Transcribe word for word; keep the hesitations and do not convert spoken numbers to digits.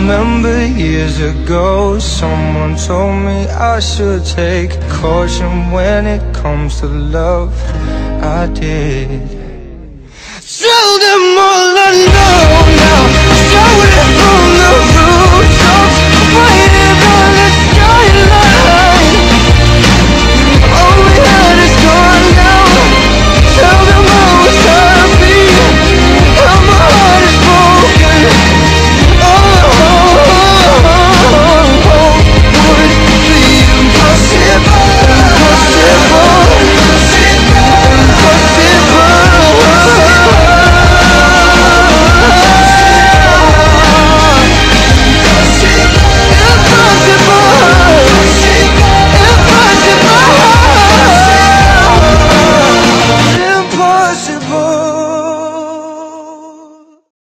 remember years ago, someone told me I should take caution when it comes to love. I did. Tell them all I know now, show it from the